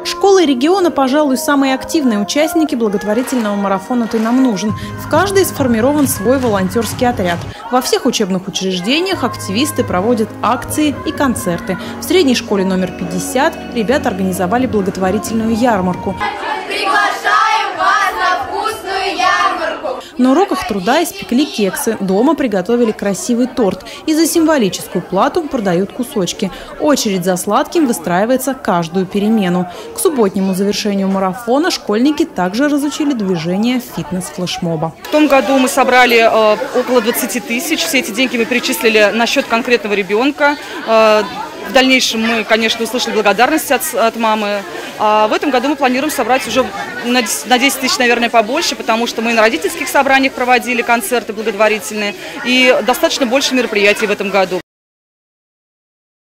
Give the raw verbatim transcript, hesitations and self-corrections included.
Школы региона, пожалуй, самые активные участники благотворительного марафона «Ты нам нужен». В каждой сформирован свой волонтерский отряд. Во всех учебных учреждениях активисты проводят акции и концерты. В средней школе номер пятьдесят ребята организовали благотворительную ярмарку. Приглашаем вас на вкусную ярмарку! На уроках труда испекли кексы, дома приготовили красивый торт и за символическую плату продают кусочки. Очередь за сладким выстраивается каждую перемену. К субботнему завершению марафона школьники также разучили движение фитнес-флешмоба. В том году мы собрали э, около двадцати тысяч. Все эти деньги мы перечислили на счет конкретного ребенка. Э, В дальнейшем мы, конечно, услышали благодарность от, от мамы. А в этом году мы планируем собрать уже на десять тысяч, наверное, побольше, потому что мы на родительских собраниях проводили концерты благотворительные и достаточно больше мероприятий в этом году.